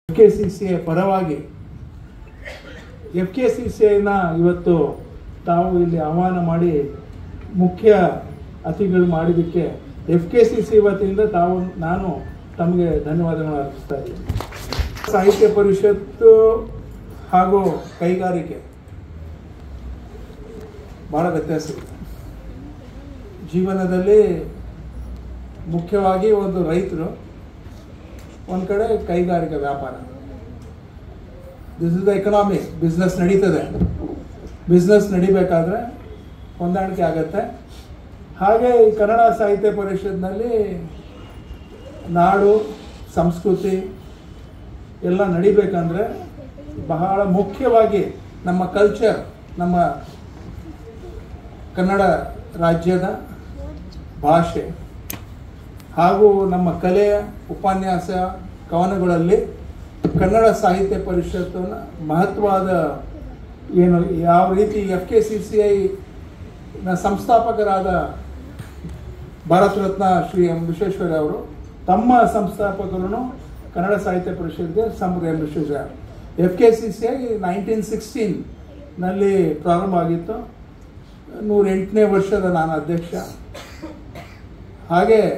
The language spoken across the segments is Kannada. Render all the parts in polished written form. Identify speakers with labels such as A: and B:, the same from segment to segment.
A: FKCCI ಪರವಾಗಿ FKCCIನ ಇವತ್ತು ತಾವು ಇಲ್ಲಿ ಆಹ್ವಾನ ಮಾಡಿ ಮುಖ್ಯ ಅತಿಥಿಗಳು ಮಾಡಿದ್ದಕ್ಕೆ FKCCI ವತಿಯಿಂದ ನಾನು ತಮಗೆ ಧನ್ಯವಾದಗಳು ಅರ್ಪಿಸ್ತಾ ಇದ್ದೀನಿ. ಸಾಹಿತ್ಯ ಪರಿಷತ್ತು ಹಾಗೂ ಕೈಗಾರಿಕೆ ಭಾಳ ವ್ಯತ್ಯಾಸ ಇದೆ. ಜೀವನದಲ್ಲಿ ಮುಖ್ಯವಾಗಿ ಒಂದು ರೈತರು, ಒಂದು ಕಡೆ ಕೈಗಾರಿಕೆ ವ್ಯಾಪಾರ. This is the economy. Business ನಡೀತದೆ. ಬಿಸ್ನೆಸ್ ನಡಿಬೇಕಾದ್ರೆ ಹೊಂದಾಣಿಕೆ ಆಗತ್ತೆ. ಹಾಗೆ ಈ ಕನ್ನಡ ಸಾಹಿತ್ಯ ಪರಿಷತ್ನಲ್ಲಿ ನಾಡು ಸಂಸ್ಕೃತಿ ಎಲ್ಲ ನಡಿಬೇಕಂದ್ರೆ ಬಹಳ ಮುಖ್ಯವಾಗಿ ನಮ್ಮ ಕಲ್ಚರ್, ನಮ್ಮ ಕನ್ನಡ ರಾಜ್ಯದ ಭಾಷೆ ಹಾಗೂ ನಮ್ಮ ಕಲೆ, ಉಪನ್ಯಾಸ, ಕವನಗಳಲ್ಲಿ ಕನ್ನಡ ಸಾಹಿತ್ಯ ಪರಿಷತ್ತಿನ ಮಹತ್ವದ ಯಾವ ರೀತಿ FKCCIನ ಸಂಸ್ಥಾಪಕರಾದ ಭಾರತ ರತ್ನ ಶ್ರೀ ಎಂ ವಿಶ್ವೇಶ್ವರಯ್ಯ ಅವರು ತಮ್ಮ ಸಂಸ್ಥಾಪಕರನ್ನು ಕನ್ನಡ ಸಾಹಿತ್ಯ ಪರಿಷತ್ಗೆ ಎಂ ವಿಶ್ವೇಶ್ವರಯ್ಯ. FKCCI 1916ನಲ್ಲಿ ಪ್ರಾರಂಭ ಆಗಿತ್ತು. 108ನೇ ವರ್ಷದ ನಾನು ಅಧ್ಯಕ್ಷ. ಹಾಗೆ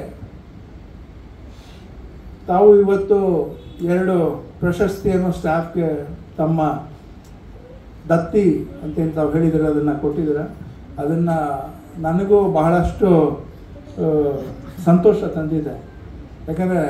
A: ತಾವು ಇವತ್ತು 2 ಪ್ರಶಸ್ತಿಯನ್ನು ಸ್ಟಾಫ್ಗೆ ತಮ್ಮ ದತ್ತಿ ಅಂತ ತಾವು ಹೇಳಿದರೆ ಅದನ್ನು ಕೊಟ್ಟಿದ್ದೀರ. ಅದನ್ನು ನನಗೂ ಬಹಳಷ್ಟು ಸಂತೋಷ ತಂದಿದೆ. ಯಾಕಂದರೆ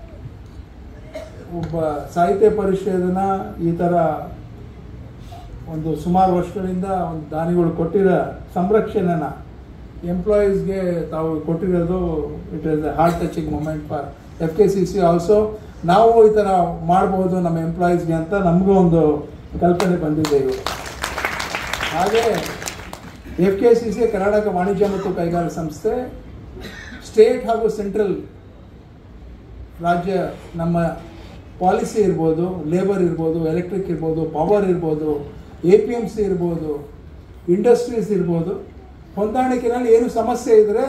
A: ಒಬ್ಬ ಸಾಹಿತ್ಯ ಪರಿಷತ್ತಿನ ಈ ಥರ ಒಂದು ಸುಮಾರು ವರ್ಷಗಳಿಂದ ಒಂದು ದಾನಿಗಳು ಕೊಟ್ಟಿರೋ ಸಂರಕ್ಷಣೆನ ಎಂಪ್ಲಾಯೀಸ್ಗೆ ತಾವು ಕೊಟ್ಟಿರೋದು it is a heart touching moment for FKCCI also. ನಾವು ಈ ಥರ ಮಾಡ್ಬೋದು ನಮ್ಮ ಎಂಪ್ಲಾಯೀಸ್ಗೆ ಅಂತ ನಮಗೂ ಒಂದು ಕಲ್ಪನೆ ಬಂದಿದೆ ಇವರು. ಹಾಗೆ FKCCI ಕರ್ನಾಟಕ ವಾಣಿಜ್ಯ ಮತ್ತು ಕೈಗಾರಿಕಾ ಸಂಸ್ಥೆ ಸ್ಟೇಟ್ ಹಾಗೂ ಸೆಂಟ್ರಲ್ ರಾಜ್ಯ ನಮ್ಮ ಪಾಲಿಸಿ ಇರ್ಬೋದು, ಲೇಬರ್ ಇರ್ಬೋದು, ಎಲೆಕ್ಟ್ರಿಕ್ ಇರ್ಬೋದು, ಪವರ್ ಇರ್ಬೋದು, APMC ಇರ್ಬೋದು, ಇಂಡಸ್ಟ್ರೀಸ್ ಇರ್ಬೋದು, ಹೊಂದಾಣಿಕೆಯಲ್ಲಿ ಏನು ಸಮಸ್ಯೆ ಇದ್ದರೆ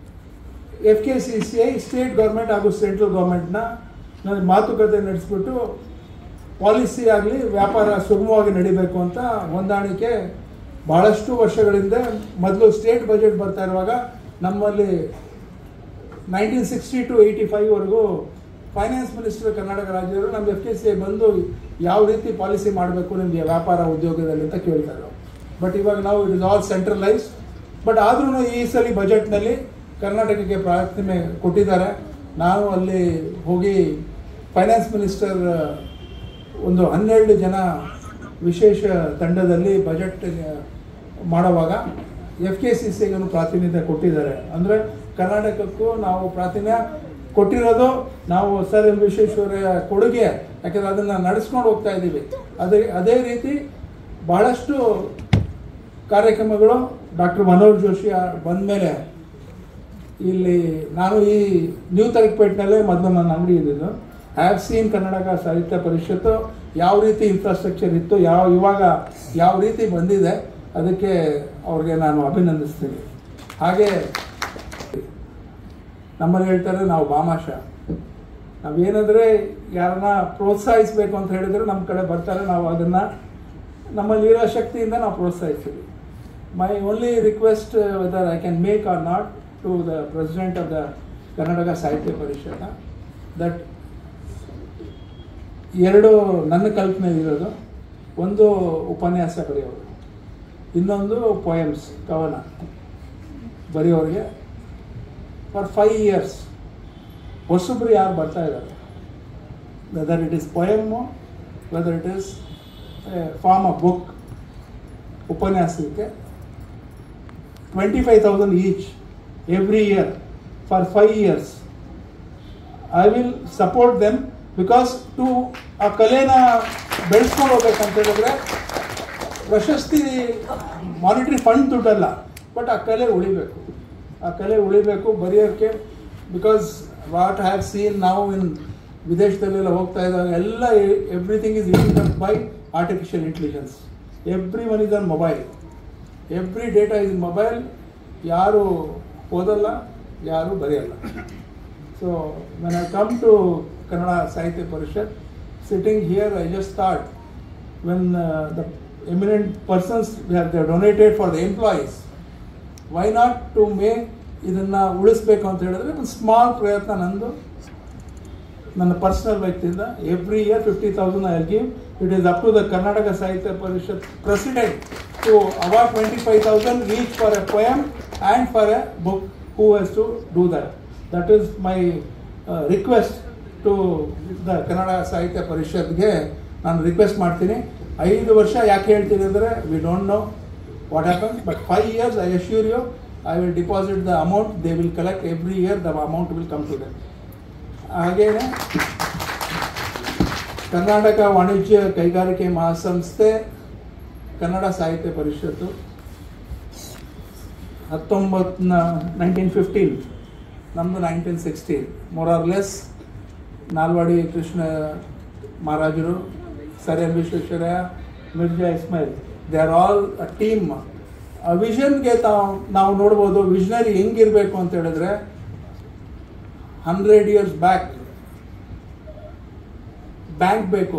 A: FKCCI ಸ್ಟೇಟ್ ಗೌರ್ಮೆಂಟ್ ಹಾಗೂ ಸೆಂಟ್ರಲ್ ಗೌರ್ಮೆಂಟ್ನ ಮಾತುಕತೆ ನಡೆಸ್ಬಿಟ್ಟು ಪಾಲಿಸಿ ಆಗಲಿ ವ್ಯಾಪಾರ ಸುಗಮವಾಗಿ ನಡಿಬೇಕು ಅಂತ ಹೊಂದಾಣಿಕೆ ಭಾಳಷ್ಟು ವರ್ಷಗಳಿಂದ. ಮೊದಲು ಸ್ಟೇಟ್ ಬಜೆಟ್ ಬರ್ತಾ ಇರುವಾಗ ನಮ್ಮಲ್ಲಿ 1960 to 85ವರೆಗೂ ಫೈನಾನ್ಸ್ ಮಿನಿಸ್ಟರ್ ಕರ್ನಾಟಕ ರಾಜ್ಯದವರು ನಮ್ಮ FKCCI ಬಂದು ಯಾವ ರೀತಿ ಪಾಲಿಸಿ ಮಾಡಬೇಕು ನಿಮಗೆ ವ್ಯಾಪಾರ ಉದ್ಯೋಗದಲ್ಲಿ ಅಂತ ಕೇಳ್ತಾರೆ. ಬಟ್ ಇವಾಗ ನಾವು it is all centralise. But ಆದ್ರೂ ಈ ಸಲ ಬಜೆಟ್ನಲ್ಲಿ ಕರ್ನಾಟಕಕ್ಕೆ ಪ್ರಾರ್ಥನೆ ಕೊಟ್ಟಿದ್ದಾರೆ. ನಾನು ಅಲ್ಲಿ ಹೋಗಿ ಫೈನಾನ್ಸ್ ಮಿನಿಸ್ಟರ್ ಒಂದು 12 ಜನ ವಿಶೇಷ ತಂಡದಲ್ಲಿ ಬಜೆಟ್ ಮಾಡುವಾಗ FKCCIಗೂ ಪ್ರಾತಿನಿಧ್ಯ ಕೊಟ್ಟಿದ್ದಾರೆ. ಅಂದರೆ ಕರ್ನಾಟಕಕ್ಕೂ ನಾವು ಪ್ರಾತಿನಿಧ್ಯ ಕೊಟ್ಟಿರೋದು ನಾವು ಸರ್ ಎಂ ವಿಶ್ವೇಶ್ವರಯ್ಯ ಕೊಡುಗೆ. ಯಾಕೆಂದರೆ ಅದನ್ನು ನಡೆಸ್ಕೊಂಡು ಹೋಗ್ತಾ ಇದ್ದೀವಿ. ಅದೇ ರೀತಿ ಬಹಳಷ್ಟು ಕಾರ್ಯಕ್ರಮಗಳು ಡಾಕ್ಟರ್ ಮನೋಹರ್ ಜೋಶಿ ಬಂದ ಮೇಲೆ ಇಲ್ಲಿ ನಾನು ಈ ನ್ಯೂ ತಲಕ್ಪೇಟ್ನಲ್ಲೇ ಮೊದಲು ನನ್ನ ಅಂಗಡಿ ಇದ್ದಿದ್ದು. ಐ ಹ್ಯಾವ್ ಸೀನ್ ಕರ್ನಾಟಕ ಸಾಹಿತ್ಯ ಪರಿಷತ್ತು ಯಾವ ರೀತಿ ಇನ್ಫ್ರಾಸ್ಟ್ರಕ್ಚರ್ ಇತ್ತು, ಇವಾಗ ಯಾವ ರೀತಿ ಬಂದಿದೆ. ಅದಕ್ಕೆ ಅವ್ರಿಗೆ ನಾನು ಅಭಿನಂದಿಸ್ತೀನಿ. ಹಾಗೆ ನಮ್ಮಲ್ಲಿ ಹೇಳ್ತಾರೆ ನಾವು ಭಾಮಾಶ. ನಾವೇನಾದರೆ ಯಾರನ್ನ ಪ್ರೋತ್ಸಾಹಿಸಬೇಕು ಅಂತ ಹೇಳಿದರೆ ನಮ್ಮ ಕಡೆ ಬರ್ತಾರೆ. ನಾವು ಅದನ್ನು ನಮ್ಮಲ್ಲಿರೋ ಶಕ್ತಿಯಿಂದ ನಾವು ಪ್ರೋತ್ಸಾಹಿಸ್ತೀವಿ. My only request whether I can make or not to the president of the Karnataka Sahitya Parishat that 2 ನನ್ನ ಕಲ್ಪನೆ ಇರೋದು. ಒಂದು ಉಪನ್ಯಾಸ ಬರೆಯೋರು, ಇನ್ನೊಂದು ಪೊಯಮ್ಸ್ ಕವನ ಬರೆಯೋರಿಗೆ ಫಾರ್ 5 years ಹೊಸಬ್ರು ಯಾರು ಬರ್ತಾ ಇದ್ದಾರೆ, whether it is poem, whether it is form of book, ಉಪನ್ಯಾಸಕ್ಕೆ 25,000 each every year for 5 years. I will support them because to ಆ ಕಲೆನ ಬೆಳೆಸ್ಕೊಂಡು ಹೋಗ್ಬೇಕಂತ ಹೇಳಿದ್ರೆ ಪ್ರಶಸ್ತಿ ಮಾನಿಟರಿ ಫಂಡ್ ದುಡ್ಡಲ್ಲ, ಬಟ್ ಆ ಕಲೆ ಉಳಿಬೇಕು. ಆ ಕಲೆ ಉಳಿಬೇಕು ಬರೆಯೋಕ್ಕೆ. ಬಿಕಾಸ್ ವಾಟ್ ಹ್ಯಾವ್ ಸೀನ್ ನಾವು ಇನ್ ವಿದೇಶದಲ್ಲೆಲ್ಲ ಹೋಗ್ತಾ ಇದ್ದಾಗ ಎಲ್ಲ everything is eaten by artificial intelligence. Every one is on mobile, every data is mobile. ಯಾರು ಓದಲ್ಲ, ಯಾರು ಬರೆಯಲ್ಲ. So when I come to Kannada Sahitya Parishat, sitting here, I just thought, when the eminent persons they donated for the employees, why not to make ಇದನ್ನು ಉಳಿಸ್ಬೇಕು ಅಂತ ಹೇಳಿದ್ರೆ ಒಂದು ಸ್ಮಾಲ್ ಪ್ರಯತ್ನ ನಂದು ನನ್ನ ಪರ್ಸನಲ್ ವ್ಯಕ್ತಿಯಿಂದ every year 50,000 I give. It is up to the Karnataka Sahitya Parishat president to award 25,000 each for a poem and for a book who has to do that. That is my request to the Kannada Sahitya ಪರಿಷತ್ಗೆ ನಾನು ರಿಕ್ವೆಸ್ಟ್ ಮಾಡ್ತೀನಿ. 5 ವರ್ಷ ಯಾಕೆ ಹೇಳ್ತೀನಿ ಅಂದರೆ we don't know what happens, but 5 years I assure you I will deposit the amount. They will collect every year. The amount will come to them. ಹಾಗೇನೆ ಕರ್ನಾಟಕ ವಾಣಿಜ್ಯ ಕೈಗಾರಿಕೆ ಮಹಾಸಂಸ್ಥೆ ಕನ್ನಡ ಸಾಹಿತ್ಯ ಪರಿಷತ್ತು 1915, ನಮ್ಮದು 1916. More or less Nalvadi Krishna ಮಹಾರಾಜರು, sir M Visvesvaraya, Mirza Ismail, they are all a team. ಆ ವಿಷನ್ಗೆ ನಾವು ನೋಡ್ಬೋದು ವಿಷನರಿ ಹೆಂಗಿರಬೇಕು ಅಂತ ಹೇಳಿದ್ರೆ 100 years ಬ್ಯಾಕ್ ಬ್ಯಾಂಕ್ ಬೇಕು,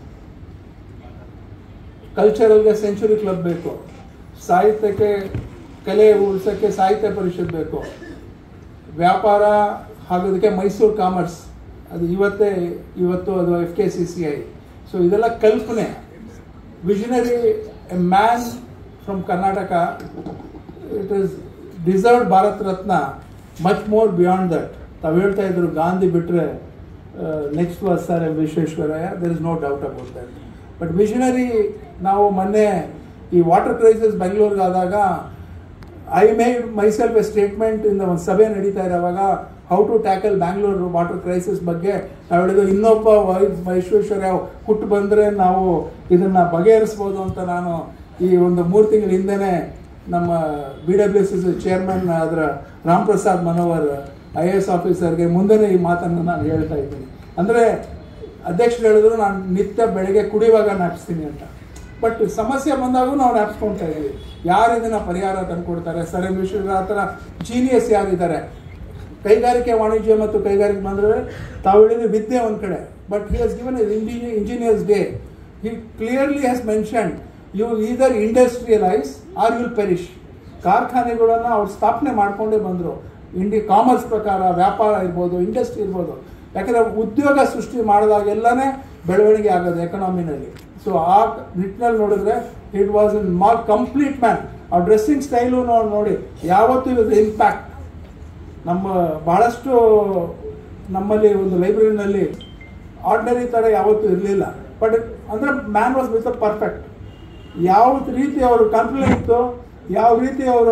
A: ಕಲ್ಚರಲ್ಗೆ ಸೆಂಚುರಿ ಕ್ಲಬ್ ಬೇಕು, ಸಾಹಿತ್ಯಕ್ಕೆ ಕಲೆ ಉಳಿಸೋಕ್ಕೆ ಸಾಹಿತ್ಯ ಪರಿಷತ್ ಬೇಕು, ವ್ಯಾಪಾರ ಆಗೋದಕ್ಕೆ ಮೈಸೂರು ಕಾಮರ್ಸ್, ಅದು ಇವತ್ತು ಅದು FKCCI. ಸೊ ಇದೆಲ್ಲ ಕಲ್ಪನೆ. Visionary a man from Karnataka, it is deserved Bharat Ratna, much more beyond that. ತಾವು ಹೇಳ್ತಾ ಇದ್ರು ಗಾಂಧಿ ಬಿಟ್ಟರೆ next was sir M Visvesvaraya, there is no doubt about that. But visionary ನಾವು ಮೊನ್ನೆ ಈ ವಾಟರ್ ಕ್ರೈಸಿಸ್ ಬೆಂಗಳೂರಿಗೆ ಆದಾಗ I made myself a statement ಇಂದ ಒಂದು ಸಭೆ ನಡೀತಾ ಇರೋವಾಗ how to tackle Bangalore water crisis ಬಗ್ಗೆ ನಾವು ಹೇಳಿದ್ವಿ. ಇನ್ನೊಬ್ಬ ವಿಶ್ವೇಶ್ವರಯ್ಯ ಹುಟ್ಟು ಬಂದರೆ ನಾವು ಇದನ್ನು ಬಗೆಹರಿಸ್ಬೋದು ಅಂತ ನಾನು ಈ ಒಂದು 3 ತಿಂಗಳ ಹಿಂದೆನೇ ನಮ್ಮ BWSS ಚೇರ್ಮನ್ ಅದರ ರಾಮ್ ಪ್ರಸಾದ್ ಮನೋಹರ್ IAS ಆಫೀಸರ್ಗೆ ಮುಂದೆನೇ ಈ ಮಾತನ್ನು ನಾನು ಹೇಳ್ತಾ ಇದ್ದೀನಿ. ಅಂದರೆ ಅಧ್ಯಕ್ಷರು ಹೇಳಿದ್ರು ನಾನು ನಿತ್ಯ ಬೆಳಗ್ಗೆ ಕುಡಿಯುವಾಗ ಜ್ಞಾಪಿಸ್ತೀನಿ ಅಂತ. ಬಟ್ ಸಮಸ್ಯೆ ಬಂದಾಗೂ ನಾವು ಜ್ಞಾಪಿಸ್ಕೊಳ್ತಾ ಇದ್ದೀವಿ. ಯಾರು ಇದನ್ನು ಪರಿಹಾರ ತಂದುಕೊಡ್ತಾರೆ? ಸರ್ ಎಂ ವಿಶ್ವೇಶ್ವರಯ್ಯ ಆ ಥರ ಜೀನಿಯಸ್ ಯಾರಿದ್ದಾರೆ? ಕೈಗಾರಿಕೆ ವಾಣಿಜ್ಯ ಮತ್ತು ಕೈಗಾರಿಕೆ ಬಂದರೆ ತಾವು ಹೇಳಿದ್ರೆ ವಿದ್ಯೆ ಒಂದು ಕಡೆ, but he has given engineers day. He clearly has mentioned you either industrialise or will perish. ಕಾರ್ಖಾನೆಗಳನ್ನು ಅವ್ರು ಸ್ಥಾಪನೆ ಮಾಡಿಕೊಂಡೇ ಬಂದರು. ಕಾಮರ್ಸ್ ಪ್ರಕಾರ ವ್ಯಾಪಾರ ಇರ್ಬೋದು, ಇಂಡಸ್ಟ್ರಿ ಇರ್ಬೋದು. ಯಾಕಂದರೆ ಉದ್ಯೋಗ ಸೃಷ್ಟಿ ಮಾಡಿದಾಗೆಲ್ಲನೇ ಬೆಳವಣಿಗೆ ಆಗೋದು ಎಕನಾಮಿನಲ್ಲಿ. ಸೊ ಆ ನಿಟ್ಟಿನಲ್ಲಿ ನೋಡಿದ್ರೆ it was in complete man. ಆ ಡ್ರೆಸ್ಸಿಂಗ್ ಸ್ಟೈಲು ನೋಡಿ ಯಾವತ್ತೂ ಇದು ಇಂಪ್ಯಾಕ್ಟ್. ನಮ್ಮ ಭಾಳಷ್ಟು ನಮ್ಮಲ್ಲಿ ಒಂದು ಲೈಬ್ರರಿನಲ್ಲಿ ಆರ್ಡಿನರಿ ಥರ ಯಾವತ್ತೂ ಇರಲಿಲ್ಲ. ಬಟ್ ಅಂದರೆ ಮ್ಯಾನ್ ವಾಸ್ ವಿತ್ ಪರ್ಫೆಕ್ಟ್. ಯಾವ ರೀತಿ ಅವರು ಕಲ್ಪನೆ ಇತ್ತು, ಯಾವ ರೀತಿ ಅವರು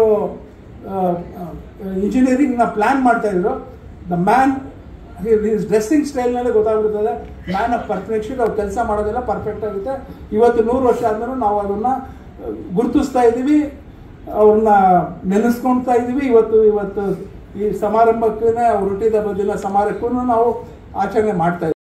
A: ಇಂಜಿನಿಯರಿಂಗ್ನ ಪ್ಲ್ಯಾನ್ ಮಾಡ್ತಾಯಿದ್ರು, ದ ಮ್ಯಾನ್ ಡ್ರೆಸ್ಸಿಂಗ್ ಸ್ಟೈಲ್ನಲ್ಲೇ ಗೊತ್ತಾಗ್ಬಿಡ್ತದೆ ಮ್ಯಾನ್ ಆಫ್ ಪರ್ಫೆಕ್ಷನ್. ಅವ್ರು ಕೆಲಸ ಮಾಡೋದೆಲ್ಲ ಪರ್ಫೆಕ್ಟ್ ಆಗುತ್ತೆ. ಇವತ್ತು 100 ವರ್ಷ ಆದ್ಮೇಲೆ ನಾವು ಅದನ್ನು ಗುರುತಿಸ್ತಾ ಇದ್ದೀವಿ, ಅವ್ರನ್ನ ನೆನೆಸ್ಕೊಳ್ತಾ ಇದ್ದೀವಿ. ಇವತ್ತು ಈ ಸಮಾರಂಭಕ್ಕೇ ಅವ್ರು ಹುಟ್ಟಿದ ಬದಿನ ಸಮಾರಂಭಕ್ಕೂ ನಾವು ಆಚರಣೆ ಮಾಡ್ತಾ ಇದ್ದೀವಿ.